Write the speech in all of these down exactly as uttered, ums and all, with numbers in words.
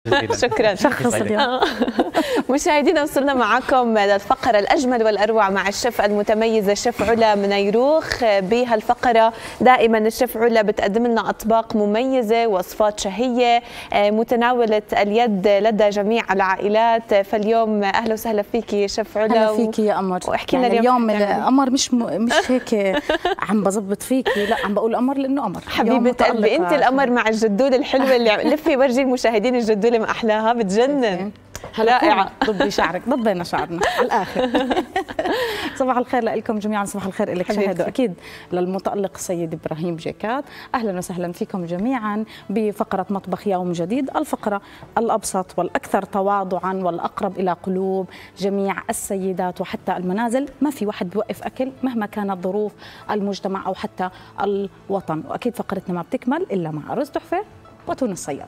شكرا. شخص اليوم. مشاهدينا، وصلنا معكم للفقرة الأجمل والأروع مع الشيف المتميزة الشيف علا منيروخ. بهالفقرة دائما الشيف علا بتقدم لنا أطباق مميزة، وصفات شهية متناولة اليد لدى جميع العائلات. فاليوم أهلا وسهلا فيكي شيف علا. أهلا فيكي يا قمر. واحكي لنا يعني اليوم اليوم قمر مش م... مش هيك عم بظبط فيكي، لا عم بقول قمر لأنه قمر. حبيبة قلبي، أنت القمر مع الجدولة الحلوة اللي لفي ورجي المشاهدين الجدولة ما أحلاها، بتجنن. رائعة. ضبي شعرك، ضبينا شعرنا على الآخر. صباح الخير لكم جميعا، صباح الخير لك شاهد، وأكيد للمتألق السيد إبراهيم جيكات. أهلا وسهلا فيكم جميعا بفقرة مطبخ يوم جديد، الفقرة الأبسط والأكثر تواضعا والأقرب إلى قلوب جميع السيدات وحتى المنازل. ما في واحد بوقف أكل مهما كانت ظروف المجتمع أو حتى الوطن. وأكيد فقرتنا ما بتكمل إلا مع رز تحفة وتون الصياد.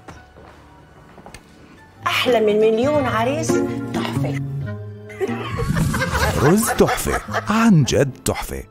أحلى من مليون عريس تحفة. رز تحفة، عن جد تحفة.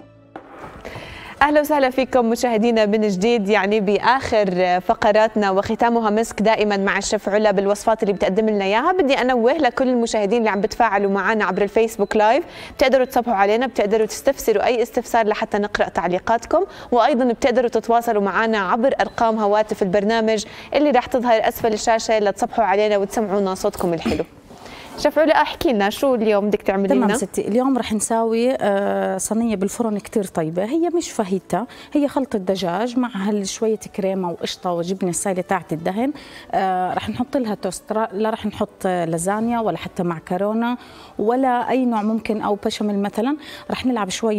أهلا وسهلا فيكم مشاهدينا من جديد، يعني بآخر فقراتنا وختامها مسك دائما مع الشيف علا بالوصفات اللي بتقدم لنا إياها. بدي أنوه لكل المشاهدين اللي عم بتفاعلوا معنا عبر الفيسبوك لايف، بتقدروا تصبحوا علينا، بتقدروا تستفسروا أي استفسار لحتى نقرأ تعليقاتكم، وأيضا بتقدروا تتواصلوا معنا عبر أرقام هواتف البرنامج اللي راح تظهر أسفل الشاشة لتصبحوا علينا وتسمعونا صوتكم الحلو. شيف علا احكي لنا شو اليوم بدك تعملي لنا؟ تمام ستي، اليوم رح نساوي صينيه بالفرن كتير طيبه. هي مش فاهيتا، هي خلطه دجاج مع شويه كريمه وقشطه وجبنه السايله تاعت الدهن. رح نحط لها توست، لا رح نحط لازانيا ولا حتى معكرونه ولا اي نوع ممكن او بشاميل مثلا. رح نلعب شوي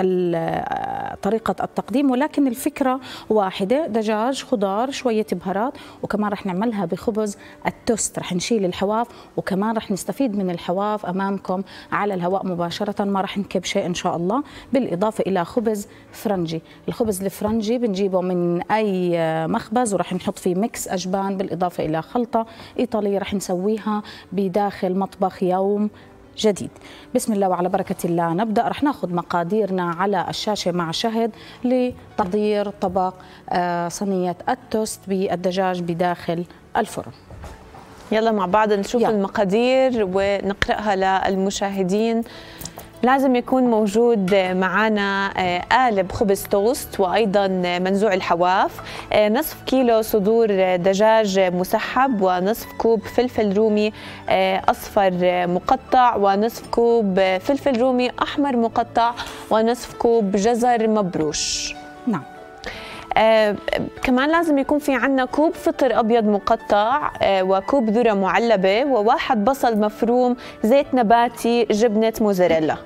بطريقه التقديم، ولكن الفكره واحده، دجاج، خضار، شويه بهارات، وكمان رح نعملها بخبز التوست. رح نشيل الحواف وكمان رح نستفيد من الحواف امامكم على الهواء مباشره، ما راح نكب شيء ان شاء الله. بالاضافه الى خبز فرنجي. الخبز الفرنجي بنجيبه من اي مخبز وراح نحط فيه ميكس اجبان بالاضافه الى خلطه ايطاليه راح نسويها بداخل مطبخ يوم جديد. بسم الله وعلى بركه الله نبدا. رح ناخذ مقاديرنا على الشاشه مع شهد لتحضير طبق صينيه التوست بالدجاج بداخل الفرن. يلا مع بعض نشوف يلا المقادير ونقرأها للمشاهدين. لازم يكون موجود معنا قالب خبز توست، وأيضا منزوع الحواف، نصف كيلو صدور دجاج مسحب، ونصف كوب فلفل رومي أصفر مقطع، ونصف كوب فلفل رومي أحمر مقطع، ونصف كوب جزر مبروش. نعم. آه كمان لازم يكون في عنا كوب فطر أبيض مقطع، آه وكوب ذرة معلبة، وواحد بصل مفروم، زيت نباتي، جبنة موزاريلا،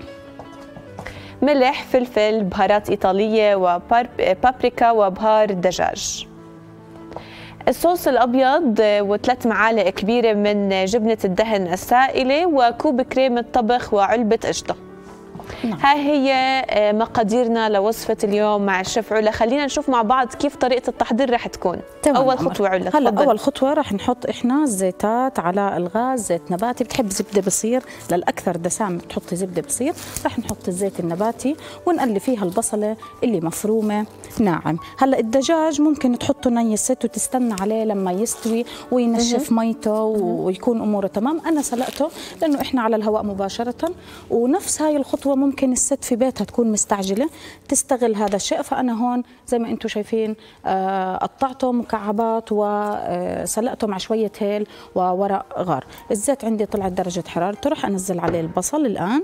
ملح، فلفل، بهارات إيطالية، وبابريكا، وبهار دجاج. الصوص الأبيض وثلاث معالق كبيرة من جبنة الدهن السائلة، وكوب كريمة طبخ، وعلبة قشطة. نعم. ها هي مقاديرنا لوصفة اليوم مع الشيف علا. خلينا نشوف مع بعض كيف طريقة التحضير رح تكون. أول خطوة علا، هلا أول خطوة رح نحط إحنا الزيتات على الغاز، زيت نباتي. بتحب زبدة بصير للأكثر دسام بتحطي زبدة بصير. رح نحط الزيت النباتي ونقلي فيها البصلة اللي مفرومة ناعم. هلا الدجاج ممكن تحطه ني الست وتستنى عليه لما يستوي وينشف ميته ويكون أموره تمام. أنا سلقته لأنه إحنا على الهواء مباشرة، ونفس هاي الخطوة ممكن الست في بيتها تكون مستعجلة تستغل هذا الشيء. فأنا هون زي ما أنتم شايفين قطعته مكعبات وسلقته مع شوية هيل وورق غار. الزيت عندي طلعت درجة حرارته، رح أنزل عليه البصل الآن.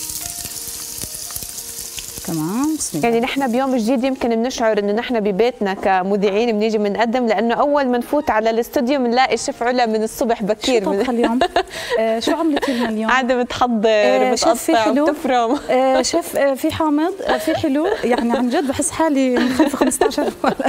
تمام. بسم الله. يعني نحن بيوم جديد يمكن بنشعر انه نحن ببيتنا كمذيعين بنيجي بنقدم، لانه اول ما نفوت على الاستوديو بنلاقي الشيف علا من الصبح بكير. شو طبخ اليوم؟ آه شو عملتي لنا اليوم؟ قاعده بتحضر، آه بتقطع وبتفرم. آه شيف آه في حامض، آه في حلو، يعني عن جد بحس حالي مخلفه خمسطعش ولد.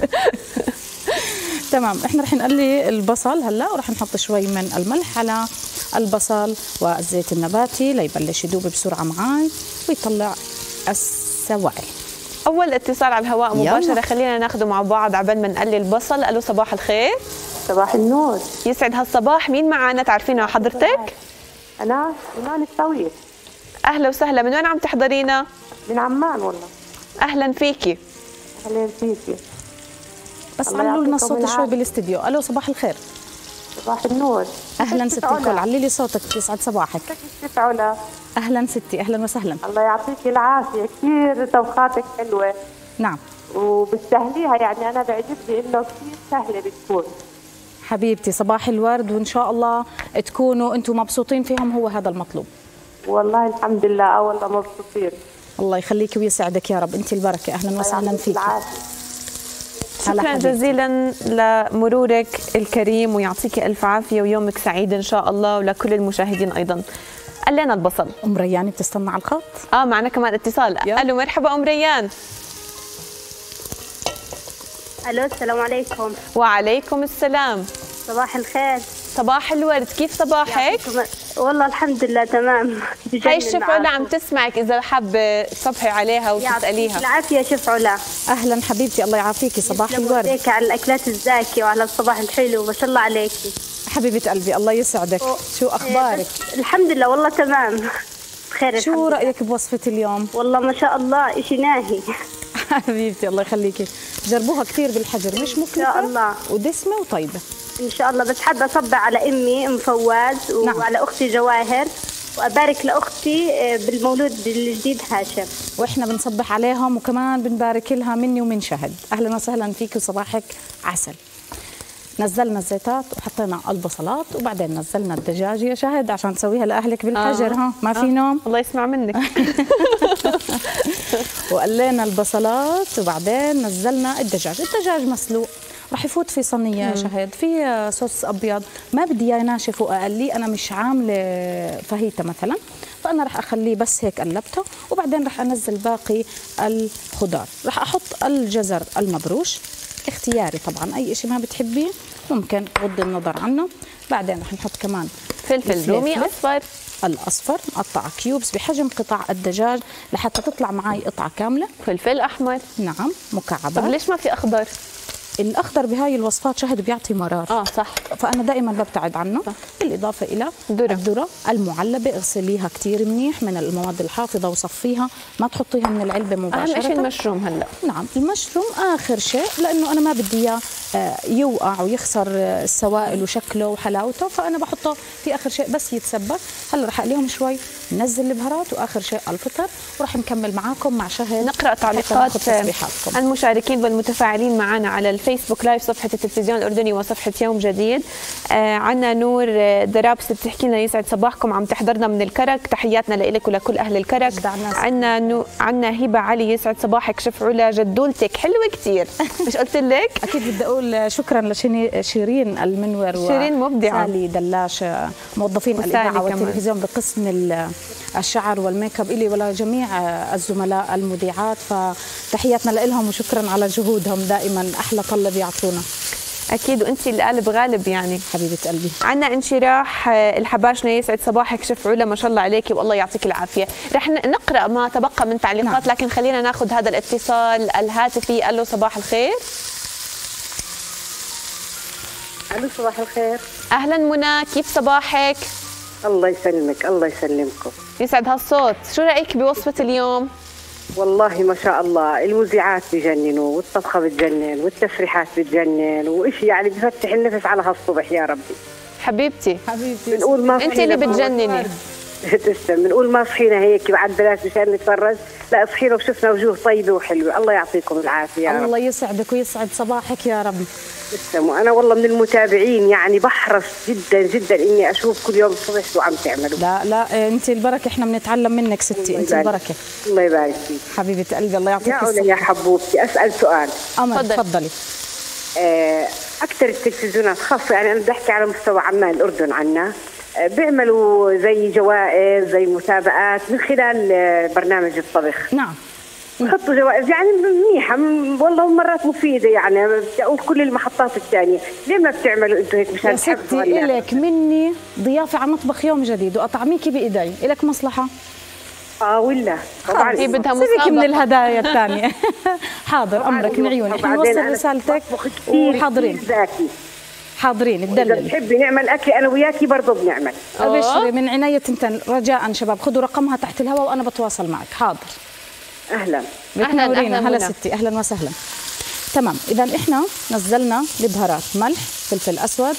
تمام. احنا رح نقلي البصل هلا، ورح نحط شوي من الملح على البصل والزيت النباتي ليبلش يذوب بسرعه معي ويطلع السوائل. اول اتصال على الهواء مباشره، يلا. خلينا ناخده مع بعض عبال ما نقلي البصل. الو صباح الخير. صباح النور. يسعد هالصباح. مين معنا تعرفينا حضرتك؟ انا ايمان السويس. اهلا وسهلا. من وين عم تحضرينا؟ من عمان والله. اهلا فيكي. اهلا فيكي. بس علوا لنا الصوت شوي بالاستديو. الو صباح الخير. صباح النور. اهلا ست الكل، علي لي صوتك يسعد صباحك. ست علا. اهلا ستي، اهلا وسهلا. الله يعطيك العافيه، كثير طبخاتك حلوه. نعم. وبتسهليها، يعني انا بعجبني انه كثير سهله بتكون. حبيبتي صباح الورد، وان شاء الله تكونوا انتم مبسوطين فيهم، هو هذا المطلوب. والله الحمد لله، اه والله مبسوطين. الله يخليك ويسعدك يا رب، انت البركه. اهلا وسهلا فيك. شكرا جزيلا لمرورك الكريم، ويعطيك الف عافيه ويومك سعيد ان شاء الله، ولكل المشاهدين ايضا. قلنا البصل. ام ريان بتستنى على الخط؟ اه معنا كمان اتصال. الو مرحبا ام ريان. الو السلام عليكم. وعليكم السلام. صباح الخير. صباح الورد، كيف صباحك؟ والله الحمد لله تمام. هاي الشيف علا عم تسمعك، اذا حابه تصبحي عليها وتساليها. يعطيك العافيه شيف علا. اهلا حبيبتي، الله يعافيكي. صباح الورد. يسلمك على الاكلات الزاكيه وعلى الصباح الحلو، ما شاء الله عليكي حبيبه قلبي. الله يسعدك. شو اخبارك؟ الحمد لله والله تمام بخير. شو رايك بوصفه اليوم؟ والله ما شاء الله شيء ناهي. حبيبتي الله يخليكي. جربوها كثير بالحجر، مش مكلفه ان شاء الله، ودسمه وطيبه ان شاء الله. بس حابه اصبع على امي ام فواز وعلى نعم. اختي جواهر، وابارك لاختي بالمولود الجديد هاشم، واحنا بنصبح عليهم، وكمان بنبارك لها مني ومن شهد. اهلا وسهلا فيك وصباحك عسل. نزلنا الزيتات وحطينا البصلات، وبعدين نزلنا الدجاج يا شهد عشان تسويها لاهلك بالحجر. آه. ها ما في آه. نوم. الله يسمع منك. وقلينا البصلات، وبعدين نزلنا الدجاج. الدجاج مسلوق، رح يفوت في صينيه يا شهد، في صوص ابيض. ما بدي اياه ناشف واقليه، انا مش عامله فاهيتا مثلا، فانا رح اخليه بس هيك قلبته، وبعدين رح انزل باقي الخضار. رح احط الجزر المبروش، اختياري طبعا، اي شيء ما بتحبيه ممكن غض النظر عنه. بعدين رح نحط كمان فلفل رومي اصفر، الاصفر مقطع كيوبس بحجم قطع الدجاج لحتى تطلع معي قطعه كامله. فلفل احمر نعم مكعبات. طب ليش ما في اخضر؟ الاخضر بهاي الوصفات شهد بيعطي مرار. اه صح، فانا دائما ببتعد عنه. صح. بالاضافه الى ذره الذره المعلبه، اغسليها كثير منيح من المواد الحافظه وصفيها، ما تحطيها من العلبه مباشره. اهم شيء المشروم هلا. نعم المشروم اخر شيء، لانه انا ما بدي اياه يوقع ويخسر السوائل وشكله وحلاوته، فانا بحطه في اخر شيء بس يتسبك. هلا رح اقليهم شوي، ننزل البهارات، واخر شيء الفطر، وراح نكمل معاكم مع شهد. نقرا تعليقات المشاركين والمتفاعلين معنا على الفيسبوك لايف، صفحه التلفزيون الاردني وصفحه يوم جديد. آه عنا نور درابس بتحكي لنا يسعد صباحكم، عم تحضرنا من الكرك، تحياتنا لك ولكل اهل الكرك. عنا نو... عنا هبه علي، يسعد صباحك شيف علا، جدولتك حلوه كثير. مش قلت لك؟ اكيد بدي اقول شكرا لشيرين المنور، شيرين مبدعه، سالي دلاش موظفين الاذاعه والتلفزيون بقسم الشعر والميك اب، الي ولجميع الزملاء المذيعات، فتحياتنا لهم وشكرا على جهودهم، دائما احلى طلة بيعطونا. اكيد، وانت اللي قالب غالب يعني حبيبه قلبي. عنا انشراح الحباشنه، يسعد صباحك شيف علا، ما شاء الله عليكي والله يعطيك العافيه. رح نقرا ما تبقى من تعليقات. نعم. لكن خلينا ناخذ هذا الاتصال الهاتفي. الو صباح الخير. الو صباح الخير. اهلا منى، كيف صباحك؟ الله يسلمك. الله يسلمكم. يسعد هالصوت. شو رايك بوصفه اليوم؟ والله ما شاء الله، المذيعات بجننوا، والطبخه بتجنن، والتسريحات بتجنن، وإشي يعني بفتح النفس على هالصبح. يا ربي حبيبتي حبيبتي، بنقول ما انت اللي بتجنني. تسلم. بنقول ما صحينا هيك بعد بلاش مشان نتفرج، لا صحينا وشفنا وجوه طيبه وحلوه. الله يعطيكم العافيه يا رب. الله يسعدك ويسعد صباحك يا رب. تسلموا. انا والله من المتابعين، يعني بحرص جدا جدا اني اشوف كل يوم الصبح شو عم تعملوا. لا لا انت البركه، احنا بنتعلم منك ستي، انت البركه. الله يبارك فيك حبيبه قلبي، الله يعطيك الصحه. يا حبوبتي اسال سؤال. امر تفضلي. آه اكثر التلفزيونات خاصه، يعني انا بدي احكي على مستوى عمان الاردن عنا، بيعملوا زي جوائز، زي مسابقات من خلال برنامج الطبخ. نعم. بحطوا جوائز يعني منيحه والله، مرات مفيده، يعني بقول كل المحطات الثانيه، ليه ما بتعملوا انتم هيك مشان تحفزوا؟ يا ستي الك مني ضيافه على مطبخ يوم جديد، واطعميكي بايدي، الك مصلحه. اه ولا طبعا هي بدها مسابقه من الهدايا الثانيه. حاضر امرك من عيوني، احنا نوصل رسالتك وحاضرين. حاضرين تدلل. اذا بتحبي نعمل اكل انا وياكي برضه بنعمل. ابشري من عناية انت، رجاء شباب خذوا رقمها تحت الهواء وانا بتواصل معك. حاضر. اهلا اهلا اهلا هلا ستي، اهلا وسهلا. تمام، اذا احنا نزلنا البهارات، ملح، فلفل اسود،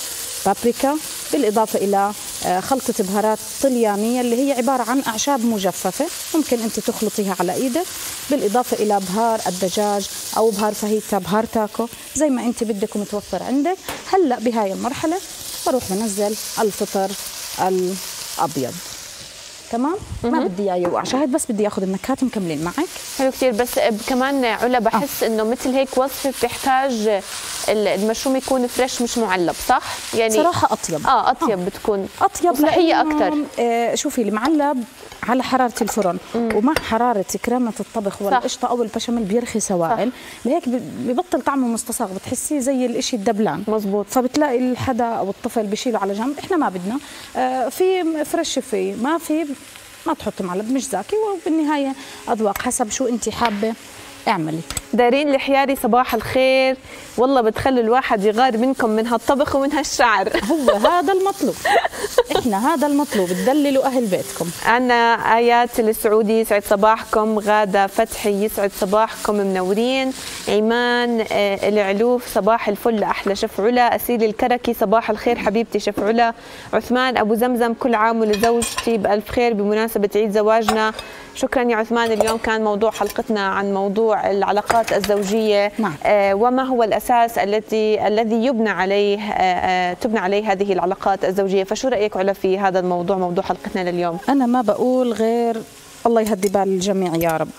بابريكا، بالإضافة إلى خلطة بهارات طليانية اللي هي عبارة عن أعشاب مجففة، ممكن أنت تخلطيها على إيدك، بالإضافة إلى بهار الدجاج أو بهار فاهيتا، بهار تاكو، زي ما أنت بدك ومتوفر عندك. هلأ بهاي المرحلة بروح بنزل الفطر الأبيض. تمام؟ ما بدي اياه يوقع شاهد، بس بدي اخذ النكهات مكملين معك. حلو كثير. بس كمان علا بحس آه. انه مثل هيك وصفه بتحتاج المشروم يكون فريش مش معلب، صح؟ يعني صراحه اطيب. اه اطيب آه. بتكون اطيب صحيه اكثر. آه شوفي المعلب على حراره الفرن مم. ومع حراره كريمه الطبخ والقشطه او البشاميل بيرخي سوائل، لهيك ببطل طعمه مستصاغ، بتحسيه زي الشيء الدبلان. مزبوط. فبتلاقي الحدا او الطفل بيشيله على جنب. احنا ما بدنا آه في فريش، في ما في ما تحط معلب، مش زاكي، وبالنهايه اذواق حسب شو انت حابه اعملي. دارين الحياري صباح الخير، والله بتخلوا الواحد يغار منكم من هالطبخ ومن هالشعر. هو هذا المطلوب. احنا هذا المطلوب، تدللوا اهل بيتكم. عنا ايات السعودي يسعد صباحكم، غاده فتحي يسعد صباحكم، منورين. ايمان آه العلوف صباح الفل احلى شيف علا. اسيل الكركي صباح الخير حبيبتي شيف علا. عثمان ابو زمزم كل عام ولزوجتي بالف خير بمناسبه عيد زواجنا. شكرا يا عثمان. اليوم كان موضوع حلقتنا عن موضوع العلاقات الزوجيه. نعم. آه وما هو الاساس الذي الذي يبنى عليه آه تبنى عليه هذه العلاقات الزوجيه، فشو رايك علا في هذا الموضوع، موضوع حلقتنا لليوم؟ انا ما بقول غير الله يهدي بال الجميع يا رب.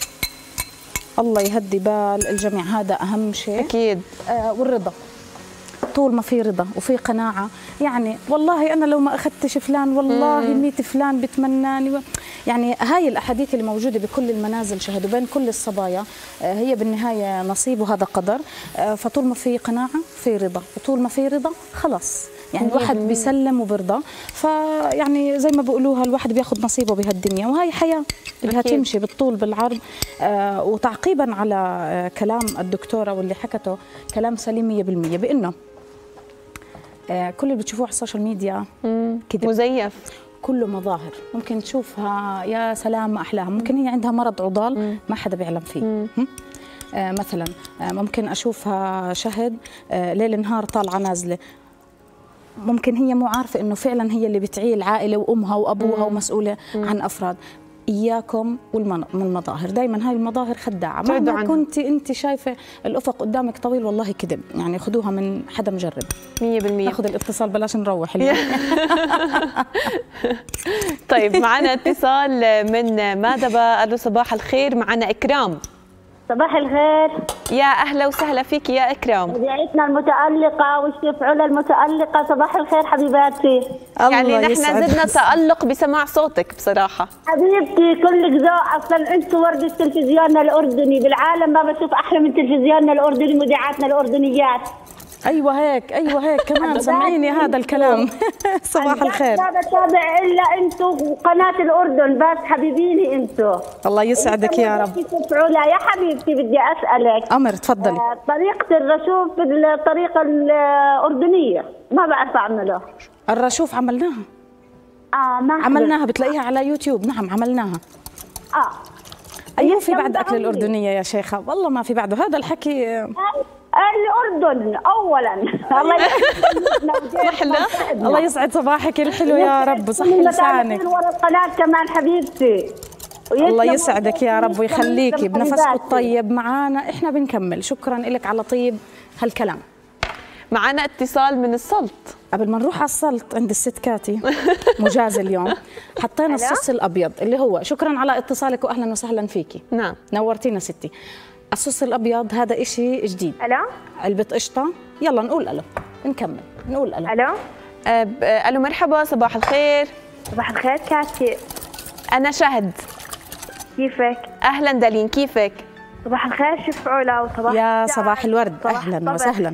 الله يهدي بال الجميع، هذا اهم شيء اكيد. آه والرضا، طول ما في رضا وفي قناعه. يعني والله انا لو ما اخذتش فلان والله ميت فلان بتمناني و... يعني هاي الاحاديث اللي موجوده بكل المنازل شهدوا بين كل الصبايا، هي بالنهايه نصيب وهذا قدر. فطول ما في قناعه في رضا، وطول ما في رضا خلص يعني الواحد بيسلم وبرضى. فيعني زي ما بيقولوها الواحد بياخذ نصيبه بهالدنيا، وهي حياه بدها تمشي بالطول بالعرض. آه وتعقيبا على آه كلام الدكتوره واللي حكته كلام سليم مية بالمية، بانه آه كل اللي بتشوفوه على السوشيال ميديا كذب مزيف، كله مظاهر. ممكن تشوفها يا سلام ما احلاها، ممكن هي عندها مرض عضال مم. ما حدا بيعلم فيه. آه مثلا آه ممكن اشوفها شهد آه ليل نهار طالعه نازله، ممكن هي مو عارفه انه فعلا هي اللي بتعيل العائله وامها وابوها مم. ومسؤوله مم. عن افراد. اياكم والمظاهر، دائما هاي المظاهر خداعه. مهما كنت انت شايفه الافق قدامك طويل والله كذب، يعني خذوها من حدا مجرب. مية بالمية. ناخذ الاتصال بلاش نروح اليوم. طيب معنا اتصال من مادبه. الو صباح الخير، معنا اكرام. صباح الخير. يا اهلا وسهلا فيك يا اكرام. مذيعتنا المتألقة والشيف علا المتألقة، صباح الخير حبيباتي. يعني نحن زدنا تألق بسماع صوتك بصراحة. حبيبتي كلك ذوق، اصلا انتم وردة تلفزيوننا الأردني، بالعالم ما بشوف أحلى من تلفزيوننا الأردني مذيعاتنا الأردنيات. ايوه هيك ايوه هيك كمان سمعيني هذا الكلام. صباح الخير. ما بتابع الا انتم وقناه الاردن بس، حبيبيني انتم. الله يسعدك يا رب. علا يا حبيبتي بدي اسالك. امر تفضلي. آه طريقه الرشوف بالطريقه الاردنيه ما بعرف اعمله. الرشوف عملناها. اه ما عملناها، بتلاقيها على يوتيوب. نعم عملناها. اه ايوه في بعد اكل الاردنيه يا شيخه؟ والله ما في بعده هذا الحكي. آه. الأردن أولاً. الله يسعد الله يسعد صباحك الحلو يا رب وصحي لسانك. ورا القناة كمان حبيبتي. الله يسعدك يا رب ويخليكي بنفسك الطيب معانا. احنا بنكمل. شكرا لك على طيب هالكلام. معنا اتصال من السلط. قبل ما نروح على السلط عند الست كاتي مجاز اليوم حطينا الصوص الأبيض اللي هو. شكرا على اتصالك وأهلا وسهلا فيكي. نعم نورتينا ستي. الصوص الابيض هذا إشي جديد. الو علبه قشطه. يلا نقول الو نكمل نقول الو. الو أه الو مرحبا صباح الخير. صباح الخير كاتي. انا شهد. كيفك؟ اهلا دالين كيفك؟ صباح الخير شيف علا وصباح يا صباح الورد. اهلا وسهلا.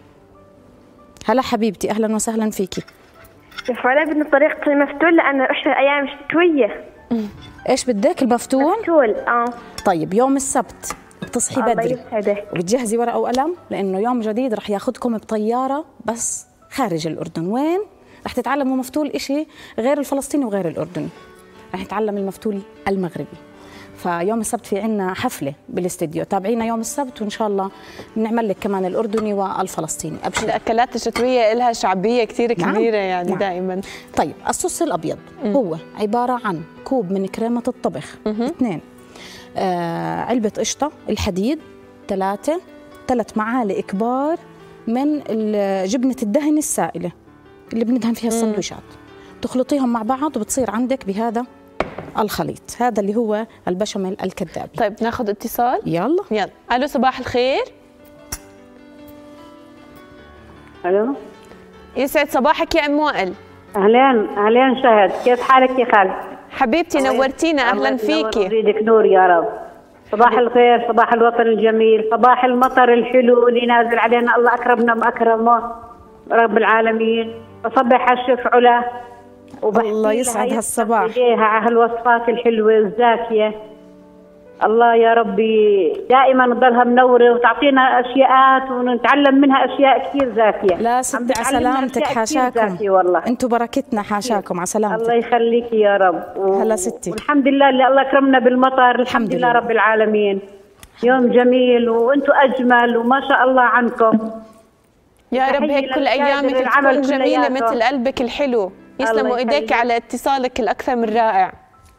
هلا حبيبتي اهلا وسهلا فيكي. شيف علا بدنا طريقه المفتول لانه احنا ايام شتويه. ايش بدك؟ المفتول؟ مفتول اه. طيب يوم السبت بتصحي بدري وبتجهزي ورقه وقلم لانه يوم جديد رح ياخذكم بطياره بس خارج الاردن. وين؟ رح تتعلموا مفتول إشي غير الفلسطيني وغير الاردني. رح نتعلم المفتول المغربي. فيوم السبت في عنا حفله بالاستديو، تابعينا يوم السبت وان شاء الله بنعمل لك كمان الاردني والفلسطيني. ابشر. الاكلات الشتويه لها شعبيه كثير كبيره. نعم. يعني نعم. دائما. طيب الصوص الابيض م. هو عباره عن كوب من كريمه الطبخ، اثنين آه علبه قشطه الحديد، ثلاثه ثلاث معالق كبار من جبنه الدهن السائله اللي بندهن فيها السندويشات، تخلطيهم مع بعض وبتصير عندك بهذا الخليط. هذا اللي هو البشاميل الكذابي. طيب ناخذ اتصال. يلا يلا. الو صباح الخير. الو يسعد صباحك يا ام وائل. اهلين اهلين شهد، كيف حالك يا خالد؟ حبيبتي نورتينا، اهلا فيكي. يزيدك نور يا رب. صباح الخير، صباح الوطن الجميل، صباح المطر الحلو اللي نازل علينا، الله اكرمنا واكرمه رب العالمين. بصبح على الشيف علا الله يسعد هالصباح ايديها على هالوصفات الحلوه والزاكيه. الله يا ربي دائما تضلها منوره وتعطينا اشياءات ونتعلم منها اشياء كثير زاكيه. لا ستي على سلامتك، حاشاكم والله انتم بركتنا، حاشاكم على سلامتك. الله يخليكي يا رب. و... هلا ستي. والحمد لله اللي الله اكرمنا بالمطر، الحمد لله رب العالمين. يوم جميل وانتم اجمل وما شاء الله عنكم. يا رب هيك كل ايامك تكون جميله مثل قلبك الحلو. يسلموا ايديك على اتصالك الاكثر من رائع.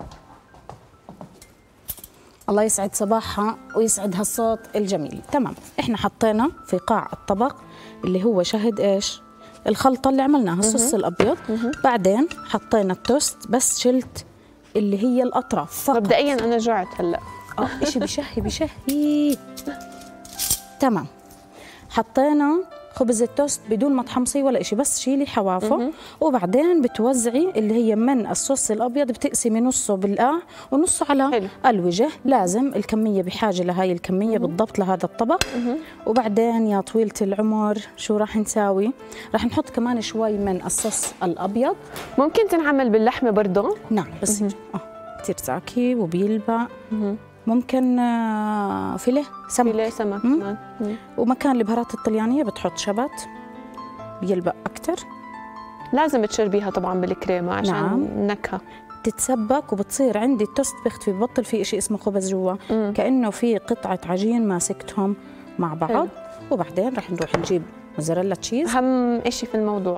الله يسعد صباحها ويسعد هالصوت الجميل. تمام، احنا حطينا في قاع الطبق اللي هو شهد ايش؟ الخلطه اللي عملناها الصوص الابيض. بعدين حطينا التوست، بس شلت اللي هي الاطراف فقط. مبدئيا انا جعت هلا. اه اشي بشهي بشهي. تمام، حطينا خبز التوست بدون ما تحمصيه ولا شيء، بس شيلي حوافه. وبعدين بتوزعي اللي هي من الصوص الابيض، بتقسمي نصه بالقاع ونصه على حلو. الوجه. لازم الكميه بحاجه لهي الكميه بالضبط لهذا الطبق. مه. وبعدين يا طويله العمر شو راح نساوي؟ راح نحط كمان شوي من الصوص الابيض. ممكن تنعمل باللحمه برضه؟ نعم بس اه كثير زاكي وبيلبع. مه. ممكن فيليه سمك. فيليه سمك كمان. ومكان البهارات الطليانيه بتحط شبت بيلبق اكثر. لازم تشربيها طبعا بالكريمه عشان نعم. النكهه تتسبك وبتصير عندي التوست بيختفي، ببطل في شيء اسمه خبز جوا، كانه في قطعه عجين ماسكتهم مع بعض. حلو. وبعدين رح نروح نجيب موزاريلا تشيز، اهم شيء في الموضوع.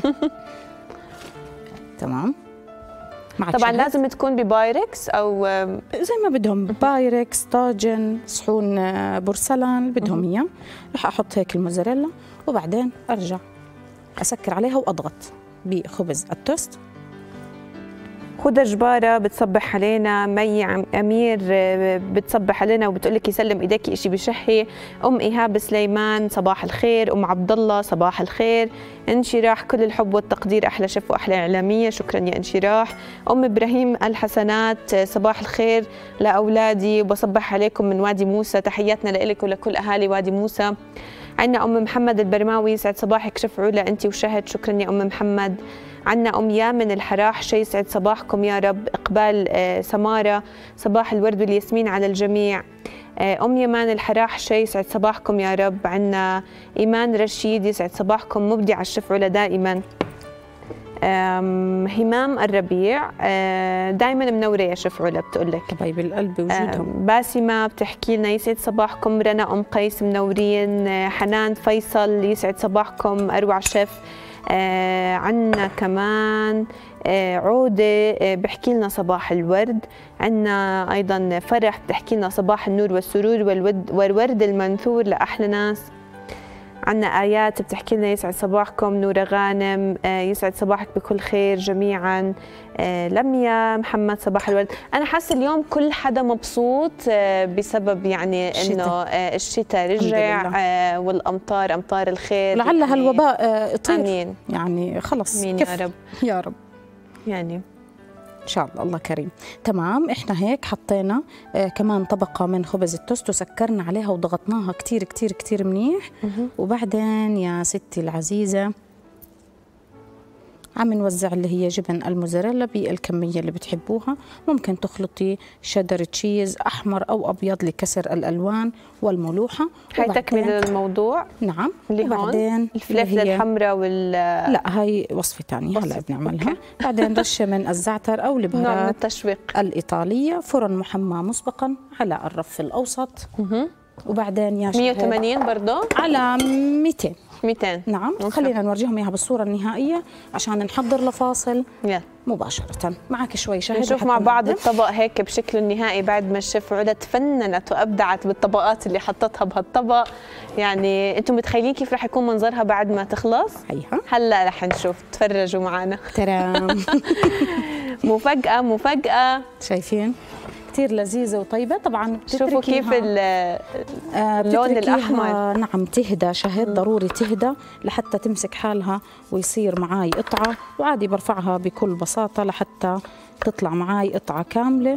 تمام. طبعا لازم تكون ببايركس او زي ما بدهم، بايركس، طاجن، صحون بورسلان بدهم اياه. رح احط هيك الموزاريلا وبعدين ارجع اسكر عليها واضغط بخبز التوست. هدى جبارة بتصبح علينا، مي أمير بتصبح علينا وبتقول لك يسلم ايديك شيء بشهي. ام ايهاب سليمان صباح الخير. ام عبد الله صباح الخير. انشراح كل الحب والتقدير، احلى شيف واحلى اعلاميه، شكرا يا انشراح. ام ابراهيم الحسنات صباح الخير لاولادي وبصبح عليكم من وادي موسى، تحياتنا لك ولكل اهالي وادي موسى. عندنا ام محمد البرماوي يسعد صباحك شيف علا انت وشهد، شكرا يا ام محمد. عندنا ام يامن الحراح شي يسعد صباحكم يا رب. اقبال آه سماره صباح الورد والياسمين على الجميع. آه ام يمان الحراح شي يسعد صباحكم يا رب. عندنا ايمان رشيد يسعد صباحكم، مبدع الشيف علا دائما. همام الربيع آه دائما منوره يا شيف علا بتقول لك. حبايب القلب وجودهم. باسمه بتحكي لنا يسعد صباحكم. رنا ام قيس منورين. آه حنان فيصل يسعد صباحكم اروع شيف. آه عنا كمان آه عودة آه بحكي لنا صباح الورد. عنا أيضا فرح بتحكي لنا صباح النور والسرور والود والورد المنثور لأحلى ناس. عنا آيات بتحكي لنا يسعد صباحكم. نورة غانم آه يسعد صباحك بكل خير جميعا. آه لميا محمد صباح الورد. أنا حاسة اليوم كل حدا مبسوط آه بسبب يعني إنه آه الشتاء رجع آه والأمطار أمطار الخير. لعل هالوباء آه يطير. آمين. يعني خلص آمين يا رب يا رب. يعني ان شاء الله الله كريم. تمام، احنا هيك حطينا آه كمان طبقه من خبز التوست وسكرنا عليها وضغطناها كثير كثير كثير منيح. وبعدين يا ستي العزيزه عم نوزع اللي هي جبن الموزاريلا بالكمية اللي بتحبوها. ممكن تخلطي شيدر تشيز أحمر أو أبيض لكسر الألوان والملوحة. هاي تكمل الموضوع. نعم. اللي وبعدين الفلفلة الحمراء وال لا هاي وصفة ثانية هلا بنعملها. أوكي. بعدين رشة من الزعتر أو البهارات نوع من التشويق الإيطالية. فرن محمى مسبقا على الرف الأوسط. مه. وبعدين يا مية وثمانين برضه على مئتين. مئتين. نعم. ممكن. خلينا نورجيهم اياها بالصوره النهائيه عشان نحضر لفاصل يلا مباشره. معك شوي شهد نشوف مع بعض الطبق هيك بشكله النهائي بعد ما الشيف علا تفننت وابدعت بالطبقات اللي حطتها بهالطبق. يعني انتم متخيلين كيف رح يكون منظرها بعد ما تخلص؟ هيها هلا رح نشوف. تفرجوا معنا. ترام. مفاجاه مفاجاه. شايفين كثير لذيذة وطيبة. طبعا شوفوا كيف اللون الأحمر. نعم تهدى شهد. ضروري تهدى لحتى تمسك حالها ويصير معاي قطعة. وعادي برفعها بكل بساطة لحتى تطلع معاي قطعة كاملة.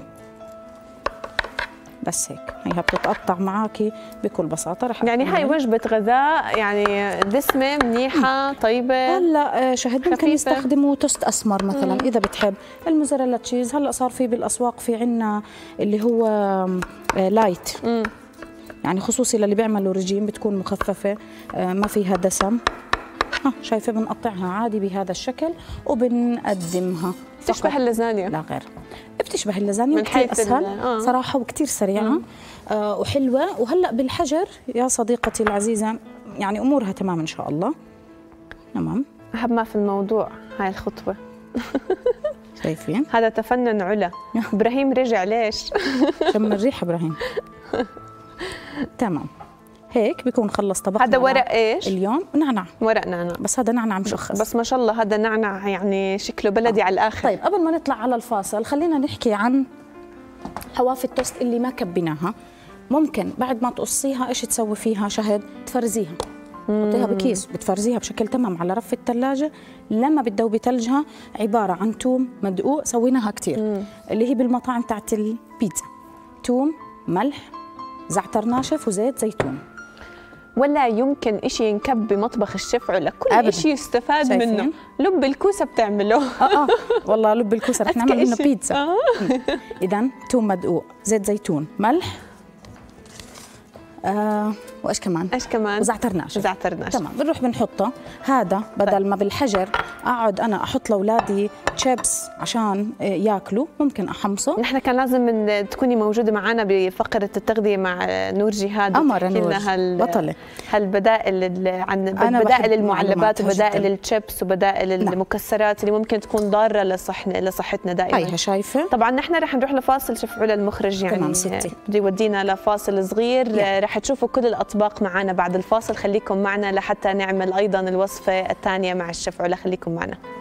بس هيك هيها بتتقطع معاكي بكل بساطة. رح يعني هاي وجبة غذاء يعني دسمة منيحة طيبة. هلا شهد ممكن يستخدموا توست أسمر مثلا. مم. إذا بتحب الموزاريلا تشيز. هلا صار في بالأسواق في عنا اللي هو لايت. مم. يعني خصوصي للي بيعملوا رجيم بتكون مخففة ما فيها دسم. ها شايفة بنقطعها عادي بهذا الشكل وبنقدمها. بتشبه اللازانيا. لا غير بتشبه اللازانيا وكثير اسهل آه. صراحه وكثير سريعه آه وحلوه. وهلا بالحجر يا صديقتي العزيزه يعني امورها تمام ان شاء الله. تمام. احب ما في الموضوع هاي الخطوه. شايفين هذا تفنن علا. ابراهيم رجع ليش؟ شم الريحه ابراهيم. تمام. هيك بيكون خلص طبقنا. هذا ورق ايش؟ اليوم نعنع. ورق نعنع. بس هذا نعنع مشخص. بس ما شاء الله هذا نعنع يعني شكله بلدي آه. على الاخر. طيب قبل ما نطلع على الفاصل خلينا نحكي عن حواف التوست اللي ما كبيناها. ممكن بعد ما تقصيها ايش تسوي فيها شهد؟ تفرزيها. تحطيها بكيس بتفرزيها بشكل تمام على رف الثلاجه. لما بتذوبي ثلجها عباره عن توم مدقوق. سويناها كثير مم. اللي هي بالمطاعم تاعت البيتزا. توم ملح زعتر ناشف وزيت زيتون. ولا يمكن إشي ينكب بمطبخ الشيف علا. كل أبداً. إشي يستفاد شايفين؟ منه. لب الكوسة بتعمله. اه اه والله لب الكوسة رح نعمل منه بيتزا. آه. إذا توم مدقوق زيت زيتون ملح آه وايش كمان؟ ايش كمان؟ وزعتر ناشف. زعتر ناشف. تمام. بنروح بنحطه. هذا بدل طيب. ما بالحجر اقعد انا احط لاولادي تشيبس عشان ياكلوا ممكن احمصه. نحن كان لازم من تكوني موجوده معنا بفقره التغذيه مع نور جهاد. قمر نور هال... بطله. هالبدائل عن بدائل المعلبات وبدائل التشيبس وبدائل نعم. المكسرات اللي ممكن تكون ضاره لصحنا لصحتنا دائما. هيها شايفه. طبعا نحن رح نروح لفاصل. شوف علا المخرج يعني تمام ستي بده يودينا لفاصل صغير. رح تشوفوا كل الأطباق معنا بعد الفاصل. خليكم معنا لحتى نعمل أيضا الوصفة الثانية مع الشيف علا. خليكم معنا.